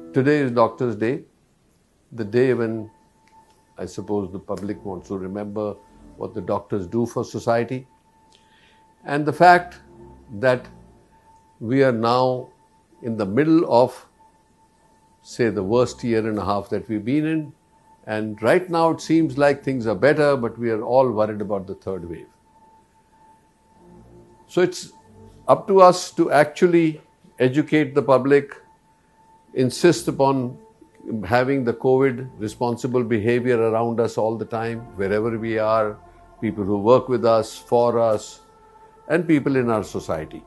Today is Doctor's Day, the day when I suppose the public wants to remember what the doctors do for society, and the fact that we are now in the middle of, say, the worst year and a half that we've been in, and right now it seems like things are better, but we are all worried about the third wave. So it's up to us to actually educate the public, insist upon having the COVID responsible behavior around us all the time, wherever we are, people who work with us, for us, and people in our society.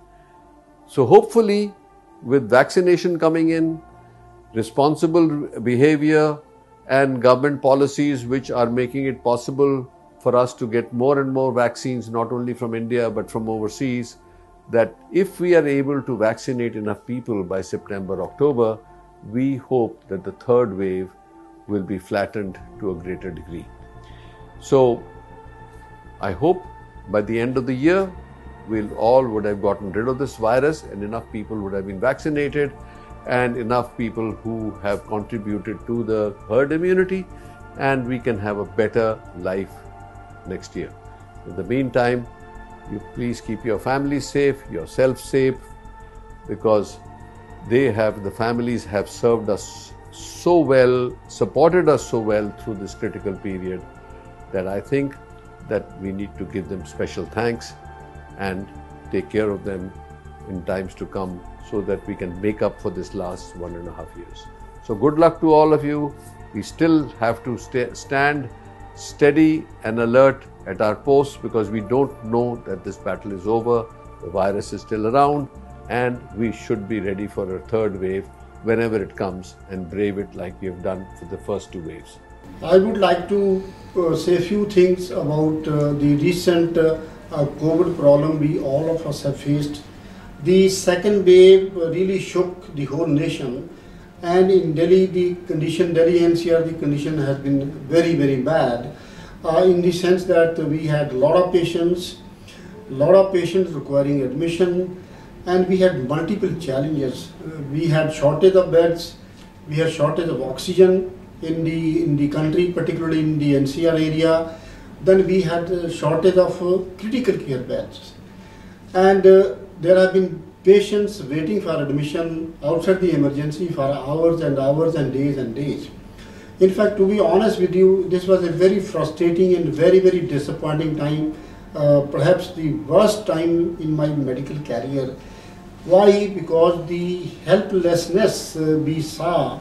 So hopefully, with vaccination coming in, responsible behavior and government policies which are making it possible for us to get more and more vaccines, not only from India but from overseas, that if we are able to vaccinate enough people by September, October, we hope that the third wave will be flattened to a greater degree. So I hope by the end of the year, we'll all would have gotten rid of this virus and enough people would have been vaccinated and enough people who have contributed to the herd immunity, and we can have a better life next year. In the meantime, you please keep your family safe, yourself safe, because the families have served us so well, supported us so well through this critical period, that I think that we need to give them special thanks and take care of them in times to come so that we can make up for this last 1.5 years. So good luck to all of you. We still have to stand steady and alert at our posts because we don't know that this battle is over, the virus is still around, and we should be ready for a third wave whenever it comes and brave it like we have done for the first two waves. I would like to say a few things about the recent COVID problem we all of us have faced. The second wave really shook the whole nation, and in Delhi Delhi NCR, the condition has been very, very bad in the sense that we had a lot of patients requiring admission, and we had multiple challenges. We had shortage of beds, we had shortage of oxygen in the country, particularly in the NCR area. Then we had a shortage of critical care beds, and there have been patients waiting for admission outside the emergency for hours and hours and days and days. In fact, to be honest with you, this was a very frustrating and very, very disappointing time, perhaps the worst time in my medical career. Why? Because the helplessness we saw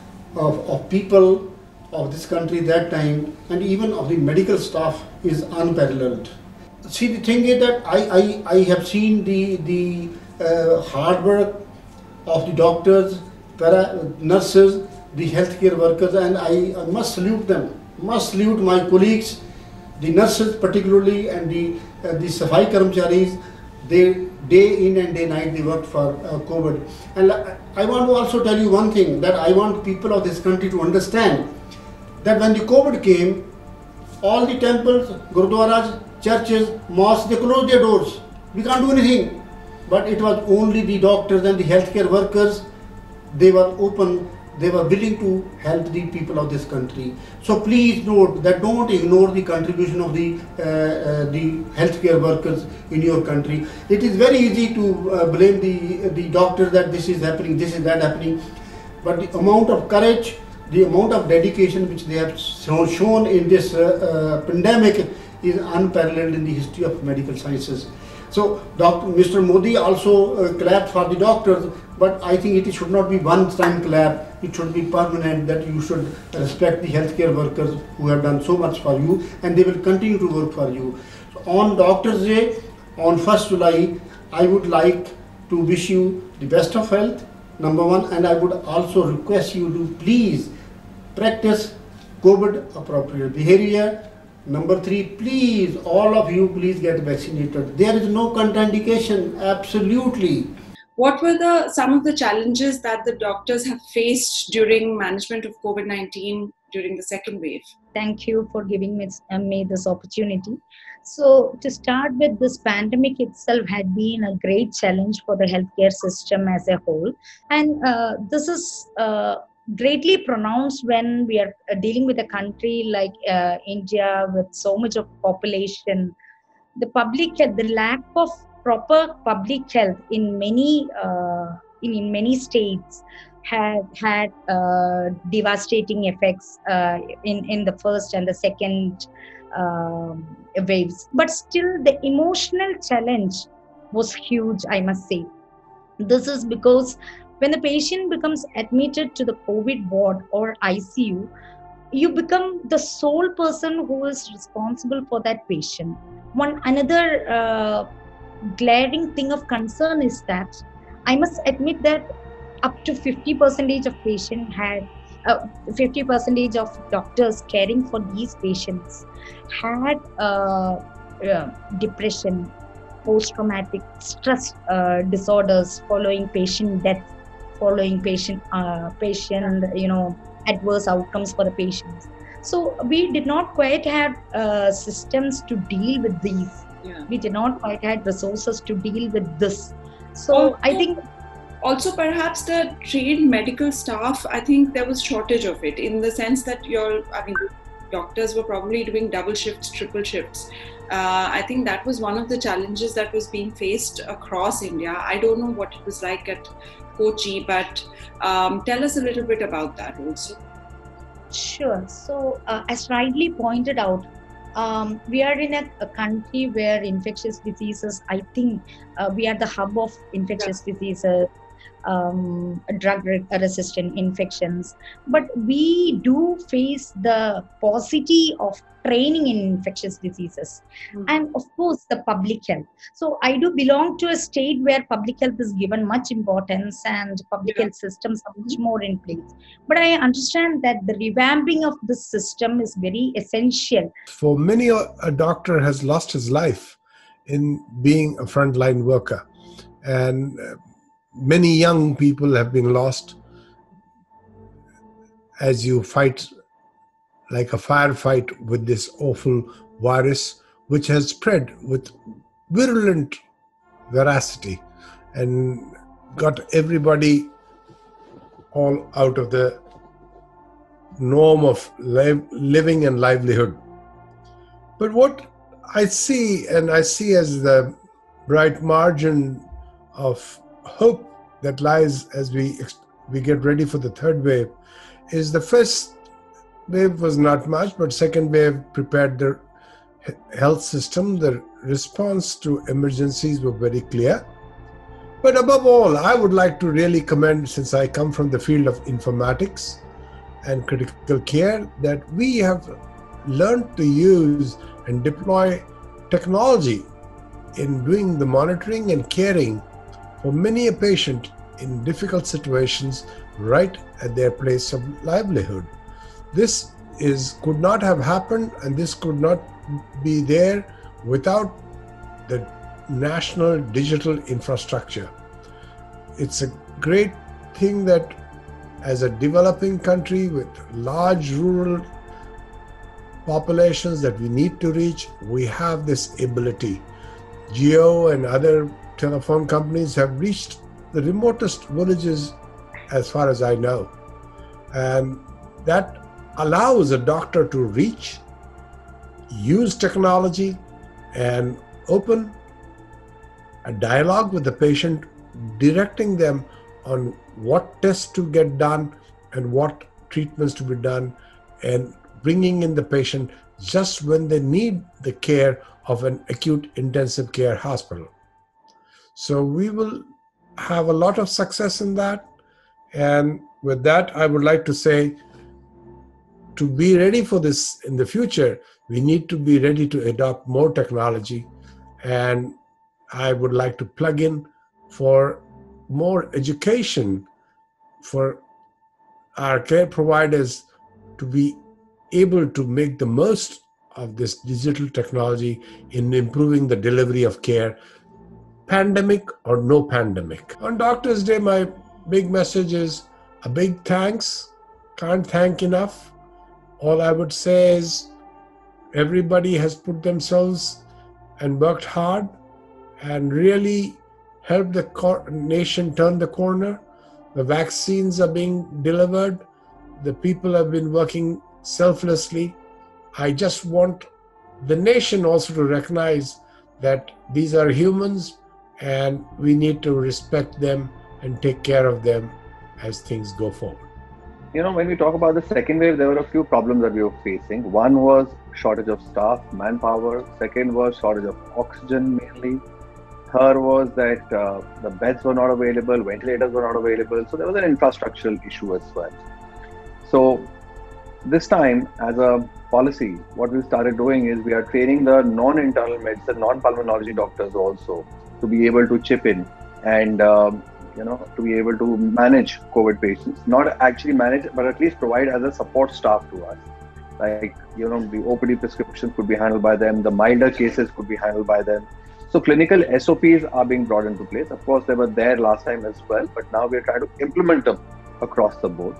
of people of this country that time, and even of the medical staff, is unparalleled. See, the thing is that I have seen the hard work of the doctors, nurses, the healthcare workers, and I must salute them, must salute my colleagues, the nurses particularly, and the Safai Karamcharis. They day in and day night they worked for COVID. And I want to also tell you one thing, that I want people of this country to understand, that when the COVID came, all the temples, gurdwaras, churches, mosques, they closed their doors. We can't do anything. But it was only the doctors and the healthcare workers, they were open, they were willing to help the people of this country. So please note that don't ignore the contribution of the healthcare workers in your country. It is very easy to blame the doctors that this is happening, this is that happening. But the amount of courage, the amount of dedication which they have shown in this pandemic is unparalleled in the history of medical sciences. So Mr. Modi also clapped for the doctors, but I think it should not be one-time clap. It should be permanent, that you should respect the healthcare workers who have done so much for you, and they will continue to work for you. So on Doctor's Day, on 1st July, I would like to wish you the best of health, number one, and I would also request you to please practice COVID appropriate behavior. Number 3, please, all of you, please get vaccinated. There is no contraindication, absolutely. What were some of the challenges that the doctors have faced during management of COVID-19 during the second wave? Thank you for giving me this opportunity. So, to start with, this pandemic itself had been a great challenge for the healthcare system as a whole. And this is greatly pronounced when we are dealing with a country like India with so much of population. The public health, the lack of proper public health in many states had devastating effects in the first and the second waves. But still, the emotional challenge was huge, I must say. This is because when the patient becomes admitted to the COVID ward or ICU, you become the sole person who is responsible for that patient. One another glaring thing of concern is that I must admit that up to 50% of patient had 50% of doctors caring for these patients had depression, post-traumatic stress disorders following patient death, following patient adverse outcomes for the patients. So we did not quite have systems to deal with these. Yeah. We did not quite have resources to deal with this. So I think also perhaps the trained medical staff, I think there was shortage of it, in the sense that doctors were probably doing double shifts, triple shifts. I think that was one of the challenges that was being faced across India. I don't know what it was like at Kochi, but tell us a little bit about that also. Sure. So, as rightly pointed out, we are in a country where infectious diseases, I think we are the hub of infectious diseases, drug resistant infections. But we do face the paucity of training in infectious diseases, and of course the public health. So I do belong to a state where public health is given much importance and public health systems are much more in place. But I understand that the revamping of the system is very essential. For many, a doctor has lost his life in being a frontline worker, and many young people have been lost as you fight like a firefight with this awful virus, which has spread with virulent veracity and got everybody all out of the norm of living and livelihood. But what I see as the bright margin of hope that lies as we get ready for the third wave is the first wave was not much, but second wave prepared the health system. The response to emergencies were very clear. But above all, I would like to really commend, since I come from the field of informatics and critical care, that we have learned to use and deploy technology in doing the monitoring and caring for many a patient in difficult situations right at their place of livelihood. This could not have happened, and this could not be there without the national digital infrastructure. It's a great thing that as a developing country with large rural populations that we need to reach, we have this ability. Jio and other telephone companies have reached the remotest villages as far as I know. And that allows a doctor to reach, use technology, and open a dialogue with the patient, directing them on what tests to get done and what treatments to be done, and bringing in the patient just when they need the care of an acute intensive care hospital. So we will have a lot of success in that. And with that, I would like to say, to be ready for this in the future, we need to be ready to adopt more technology. And I would like to plug in for more education for our care providers to be able to make the most of this digital technology in improving the delivery of care, pandemic or no pandemic. On Doctor's Day, my big message is a big thanks. Can't thank enough. All I would say is everybody has put themselves and worked hard and really helped the nation turn the corner. The vaccines are being delivered. The people have been working selflessly. I just want the nation also to recognize that these are humans and we need to respect them and take care of them as things go forward. When we talk about the second wave, there were a few problems that we were facing. One was shortage of staff, manpower. Second was shortage of oxygen mainly. Third was that the beds were not available, ventilators were not available. So there was an infrastructural issue as well. So this time, as a policy, what we started doing is we are training the non-internal medicine, non-pulmonology doctors also to be able to chip in and to be able to manage COVID patients. Not actually manage, but at least provide as a support staff to us. Like, the OPD prescriptions could be handled by them, the milder cases could be handled by them. So clinical SOPs are being brought into place. Of course, they were there last time as well, but now we're trying to implement them across the board.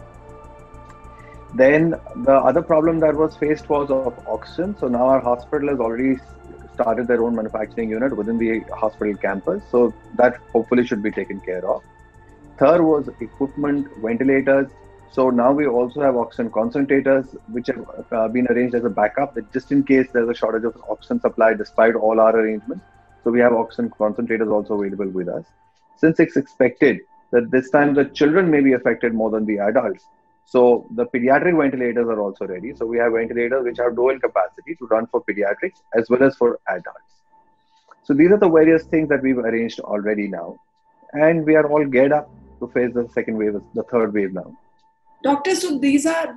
Then the other problem that was faced was of oxygen. So now our hospital has already started their own manufacturing unit within the hospital campus. So that hopefully should be taken care of. Third was equipment, ventilators. So now we also have oxygen concentrators, which have been arranged as a backup, that just in case there's a shortage of oxygen supply despite all our arrangements. So we have oxygen concentrators also available with us. Since it's expected that this time the children may be affected more than the adults, so the pediatric ventilators are also ready. So we have ventilators which have dual capacity to run for pediatrics as well as for adults. So these are the various things that we've arranged already now. And we are all geared up to face the second wave, the third wave now. Doctor, so these are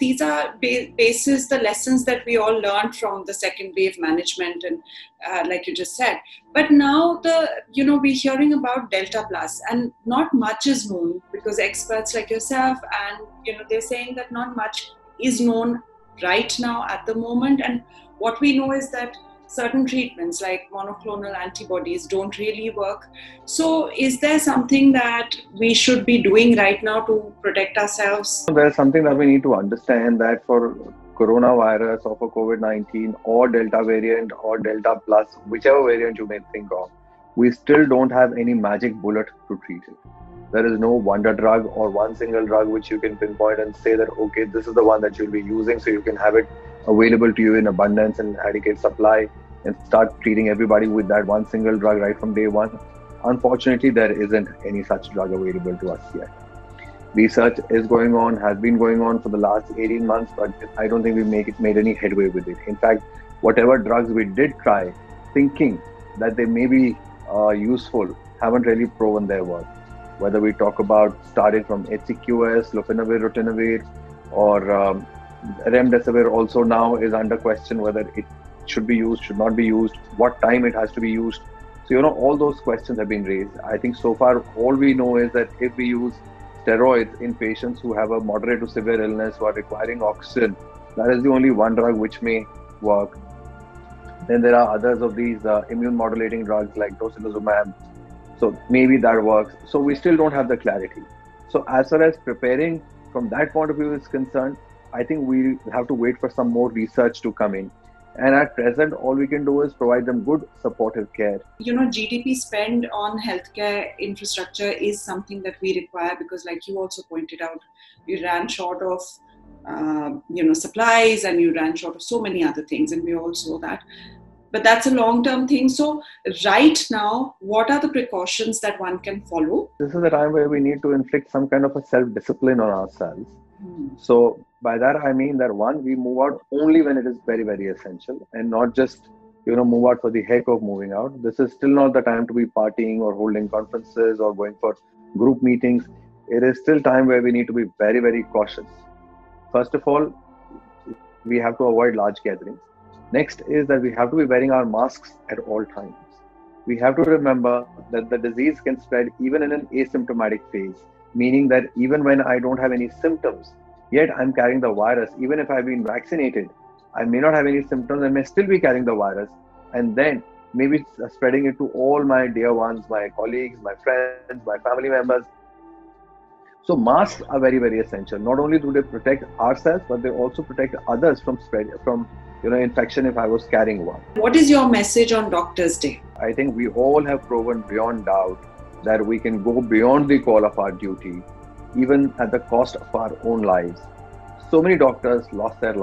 basis the lessons that we all learned from the second wave management, and like you just said. But now we're hearing about Delta Plus, and not much is known because experts like yourself and they're saying that not much is known right now at the moment. And what we know is that certain treatments like monoclonal antibodies don't really work. So is there something that we should be doing right now to protect ourselves? There's something that we need to understand, that for coronavirus or for COVID-19 or Delta variant or Delta Plus, whichever variant you may think of, we still don't have any magic bullet to treat it. There is no wonder drug or one single drug which you can pinpoint and say that, okay, this is the one that you'll be using so you can have it available to you in abundance and adequate supply and start treating everybody with that one single drug right from day one. Unfortunately, there isn't any such drug available to us yet. Research is going on, has been going on for the last 18 months, but I don't think we made any headway with it. In fact, whatever drugs we did try, thinking that they may be useful, haven't really proven their worth. Whether we talk about starting from HCQS, lopinavir, ritonavir, or remdesivir also now is under question whether it should be used, should not be used, what time it has to be used. So, all those questions have been raised. I think so far, all we know is that if we use steroids in patients who have a moderate to severe illness who are requiring oxygen, that is the only one drug which may work. Then there are others of these immune modulating drugs like tocilizumab. So maybe that works. So we still don't have the clarity. So as far as preparing from that point of view is concerned, I think we have to wait for some more research to come in. And at present, all we can do is provide them good supportive care. GDP spend on healthcare infrastructure is something that we require because, like you also pointed out, we ran short of supplies, and you ran short of so many other things, and we all saw that. But that's a long-term thing. So right now, what are the precautions that one can follow? This is a time where we need to inflict some kind of a self-discipline on ourselves. So by that, I mean that one, we move out only when it is very, very essential, and not just, move out for the heck of moving out. This is still not the time to be partying or holding conferences or going for group meetings. It is still time where we need to be very, very cautious. First of all, we have to avoid large gatherings. Next is that we have to be wearing our masks at all times. We have to remember that the disease can spread even in an asymptomatic phase, meaning that even when I don't have any symptoms, yet I'm carrying the virus. Even if I've been vaccinated, I may not have any symptoms and may still be carrying the virus, and then maybe spreading it to all my dear ones, my colleagues, my friends, my family members. So masks are very, very essential. Not only do they protect ourselves, but they also protect others from infection if I was carrying one. What is your message on Doctors' Day? I think we all have proven beyond doubt that we can go beyond the call of our duty, even at the cost of our own lives. So many doctors lost the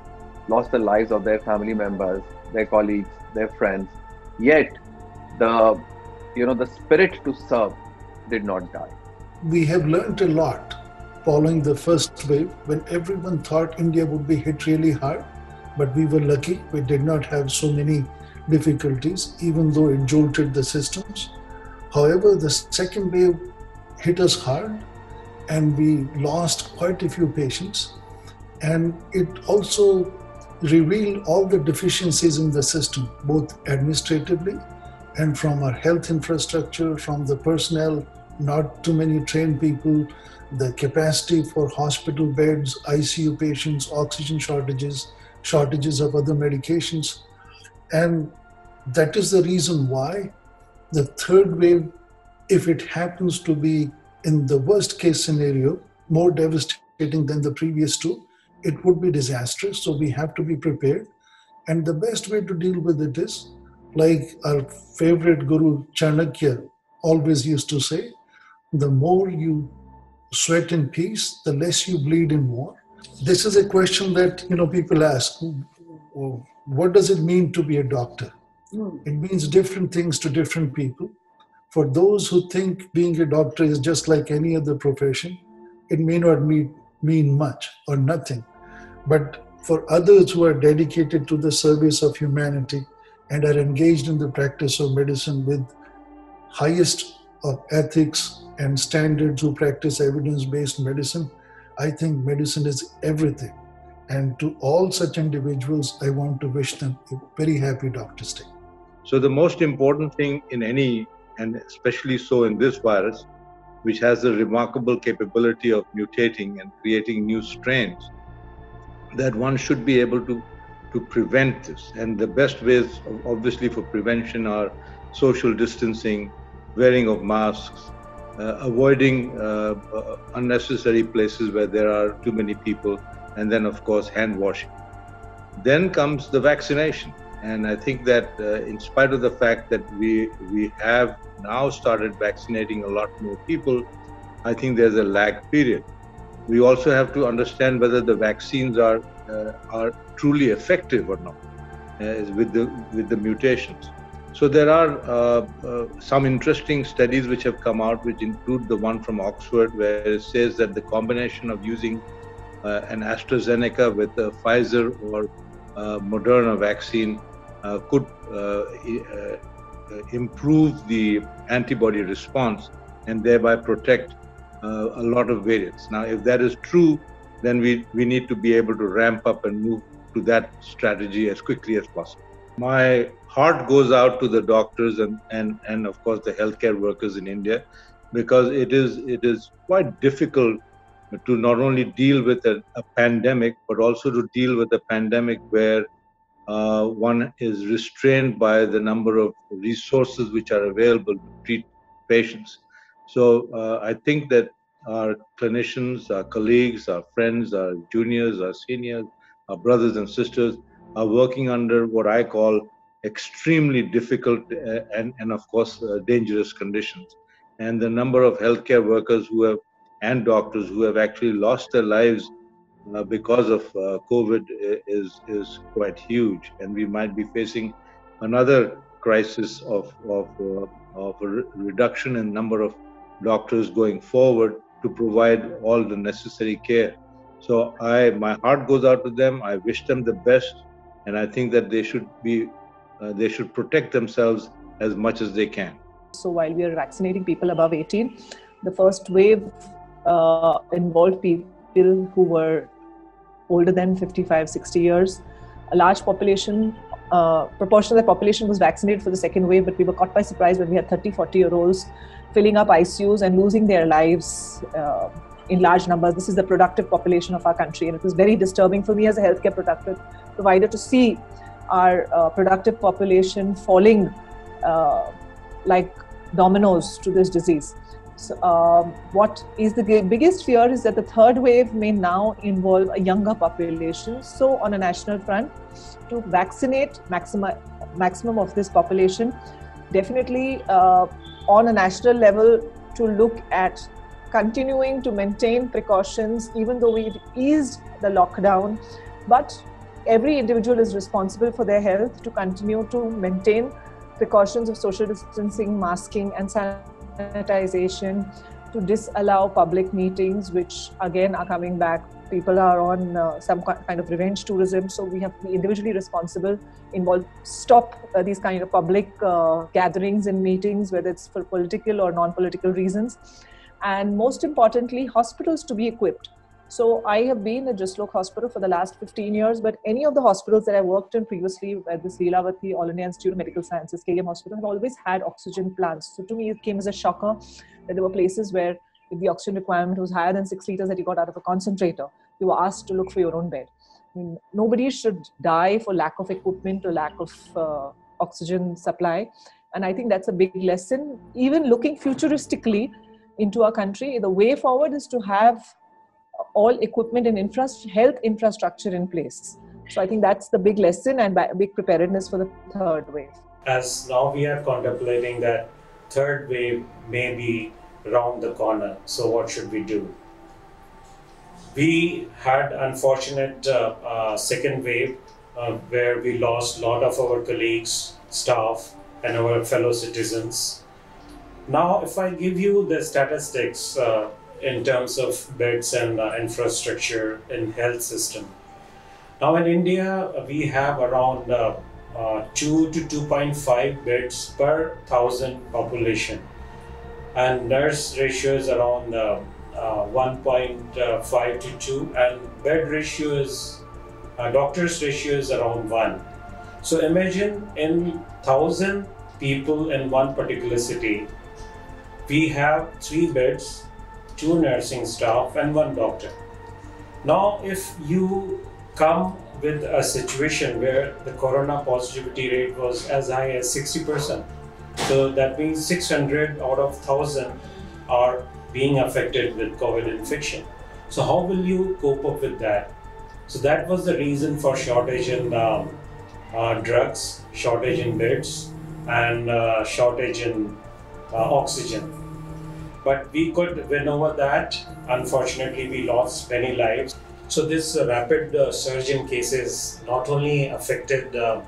lives of their family members, their colleagues, their friends. Yet, the spirit to serve did not die. We have learned a lot following the first wave, when everyone thought India would be hit really hard, but we were lucky. We did not have so many difficulties, even though it jolted the systems. However, the second wave hit us hard, and we lost quite a few patients. And it also revealed all the deficiencies in the system, both administratively and from our health infrastructure, from the personnel, not too many trained people, the capacity for hospital beds, ICU patients, oxygen shortages of other medications. And that is the reason why the third wave, if it happens to be in the worst case scenario, more devastating than the previous two, it would be disastrous. So we have to be prepared. And the best way to deal with it is, like our favorite guru Chanakya always used to say, the more you sweat in peace, the less you bleed in war. This is a question that people ask. What does it mean to be a doctor? It means different things to different people. For those who think being a doctor is just like any other profession, it may not mean much or nothing. But for others who are dedicated to the service of humanity and are engaged in the practice of medicine with highest of ethics and standards, who practice evidence-based medicine, I think medicine is everything. And to all such individuals, I want to wish them a very happy Doctor's Day. So the most important thing in any, and especially so in this virus, which has the remarkable capability of mutating and creating new strains, that one should be able to prevent this. And the best ways, obviously, for prevention are social distancing, wearing of masks, avoiding unnecessary places where there are too many people, and then, of course, hand washing. Then comes the vaccination. And I think that in spite of the fact that we have now started vaccinating a lot more people, I think there's a lag period. We also have to understand whether the vaccines are truly effective or not with the mutations. So there are some interesting studies which have come out, which include the one from Oxford, where it says that the combination of using an AstraZeneca with a Pfizer or Moderna vaccine could improve the antibody response and thereby protect a lot of variants. Now, if that is true, then we need to be able to ramp up and move to that strategy as quickly as possible. My heart goes out to the doctors and of course the healthcare workers in India, because it is quite difficult to not only deal with a pandemic, but also to deal with a pandemic where one is restrained by the number of resources which are available to treat patients. So I think that our clinicians, our colleagues, our friends, our juniors, our seniors, our brothers and sisters are working under what I call extremely difficult and of course dangerous conditions. And the number of healthcare workers and doctors who have actually lost their lives because of COVID is quite huge, and we might be facing another crisis of a reduction in number of doctors going forward to provide all the necessary care. So my heart goes out to them. I wish them the best, and I think that they should protect themselves as much as they can. So while we are vaccinating people above 18, the first wave involved people who were older than 55, 60 years. A large proportion of the population was vaccinated for the second wave, but we were caught by surprise when we had 30, 40-year-olds filling up ICUs and losing their lives in large numbers. This is the productive population of our country, and it was very disturbing for me as a healthcare provider to see our productive population falling like dominoes to this disease. So, what is the biggest fear is that the third wave may now involve a younger population. So, on a national front, to vaccinate maximum of this population, definitely on a national level, to look at continuing to maintain precautions, even though we've eased the lockdown, but every individual is responsible for their health, to continue to maintain precautions of social distancing, masking and sanitization, to disallow public meetings, which again are coming back. People are on some kind of revenge tourism, so we have to be individually responsible, stop these kind of public gatherings and meetings, whether it's for political or non-political reasons. And most importantly, hospitals to be equipped. So I have been at Jaslok Hospital for the last 15 years, but any of the hospitals that I worked in previously, at this Leelavati All India Institute of Medical Sciences, KM Hospital, have always had oxygen plants. So to me, it came as a shocker that there were places where if the oxygen requirement was higher than 6 liters that you got out of a concentrator, you were asked to look for your own bed. I mean, nobody should die for lack of equipment or lack of oxygen supply. And I think that's a big lesson. Even looking futuristically into our country, the way forward is to have all equipment and health infrastructure in place. So I think that's the big lesson and big preparedness for the third wave. As now we are contemplating that third wave may be around the corner, so what should we do? We had unfortunate second wave where we lost a lot of our colleagues, staff and our fellow citizens. Now, if I give you the statistics in terms of beds and infrastructure in health system. Now in India, we have around 2 to 2.5 beds per 1,000 population. And nurse ratio is around 1.5 to 2, and bed ratio is, doctor's ratio is around 1. So imagine in 1,000 people in one particular city, we have 3 beds, 2 nursing staff and 1 doctor. Now, if you come with a situation where the corona positivity rate was as high as 60%, so that means 600 out of 1,000 are being affected with COVID infection. So how will you cope up with that? So that was the reason for shortage in drugs, shortage in beds, and shortage in oxygen. But we could win over that. Unfortunately, we lost many lives. So this rapid surge in cases not only affected the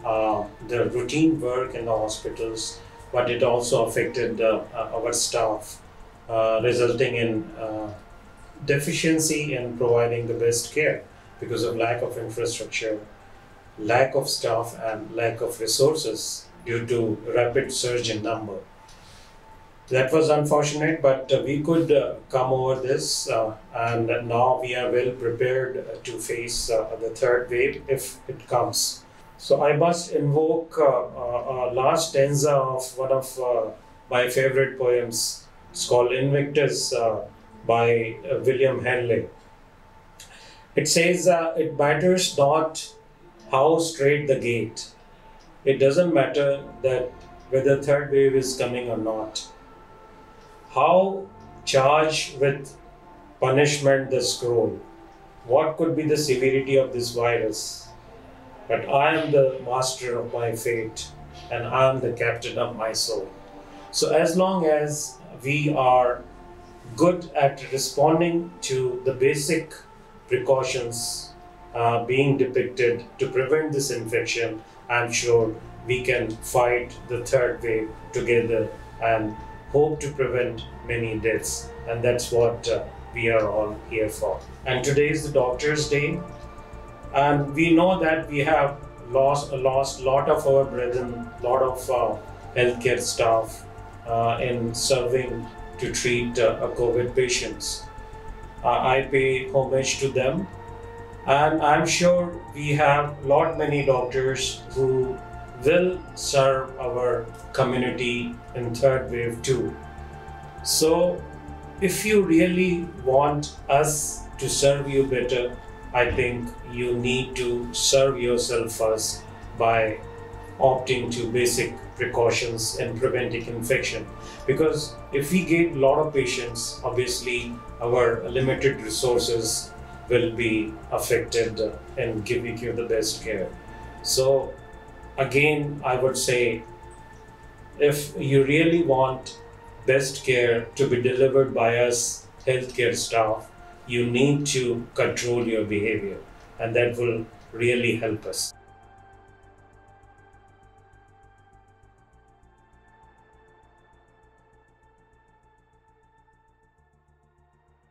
routine work in the hospitals, but it also affected our staff, resulting in deficiency in providing the best care because of lack of infrastructure, lack of staff and lack of resources due to rapid surge in number. That was unfortunate, but we could come over this and now we are well prepared to face the third wave if it comes. So I must invoke a last stanza of one of my favorite poems. It's called Invictus by William Henley. It says, it matters not how straight the gate. It doesn't matter that whether third wave is coming or not. How charged with punishment the scroll? What could be the severity of this virus? But I am the master of my fate and I am the captain of my soul. So as long as we are good at responding to the basic precautions being depicted to prevent this infection, I'm sure we can fight the third wave together and hope to prevent many deaths. And that's what we are all here for. And today is the Doctor's Day. And we know that we have lost a lot of our brethren, lot of healthcare staff in serving to treat COVID patients. I pay homage to them. And I'm sure we have many doctors who will serve our community in third wave too. So if you really want us to serve you better, I think you need to serve yourself first by opting to basic precautions in preventing infection. Because if we get a lot of patients, obviously our limited resources will be affected in giving you the best care. So again, I would say, if you really want best care to be delivered by us healthcare staff, you need to control your behavior, and that will really help us.